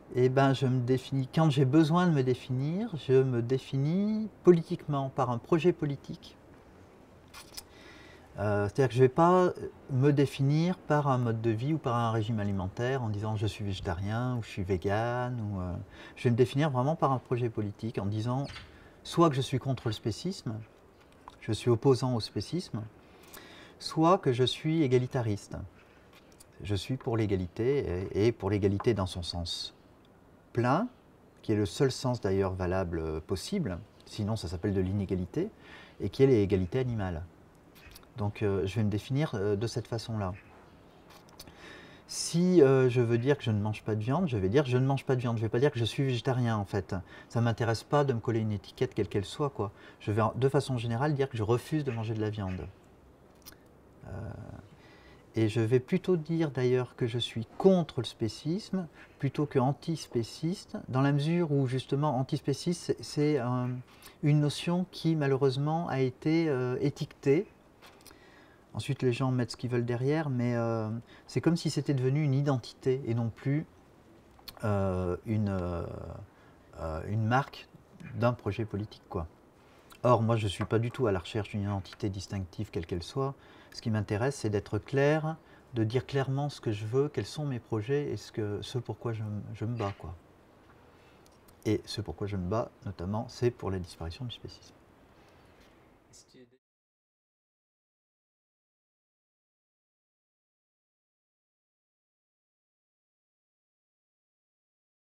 Eh ben, je me définis quand j'ai besoin de me définir, je me définis politiquement, par un projet politique. C'est-à-dire que je ne vais pas me définir par un mode de vie ou par un régime alimentaire en disant je suis végétarien ou je suis végane. Je vais me définir vraiment par un projet politique en disant soit que je suis contre le spécisme, je suis opposant au spécisme, soit que je suis égalitariste. Je suis pour l'égalité et pour l'égalité dans son sens plein, qui est le seul sens d'ailleurs valable possible, sinon ça s'appelle de l'inégalité, et qui est l'égalité animale. Donc je vais me définir de cette façon-là. Si je veux dire que je ne mange pas de viande, je vais dire que je ne mange pas de viande. Je ne vais pas dire que je suis végétarien en fait. Ça ne m'intéresse pas de me coller une étiquette quelle qu'elle soit, quoi. Je vais de façon générale dire que je refuse de manger de la viande. Et je vais plutôt dire d'ailleurs que je suis contre le spécisme plutôt que antispéciste, dans la mesure où justement antispéciste c'est une notion qui malheureusement a été étiquetée. Ensuite les gens mettent ce qu'ils veulent derrière, mais c'est comme si c'était devenu une identité et non plus une marque d'un projet politique, quoi. Or, moi, je ne suis pas du tout à la recherche d'une identité distinctive, quelle qu'elle soit. Ce qui m'intéresse, c'est d'être clair, de dire clairement ce que je veux, quels sont mes projets et ce pourquoi je me bats, quoi. Et ce pourquoi je me bats, notamment, c'est pour la disparition du spécisme.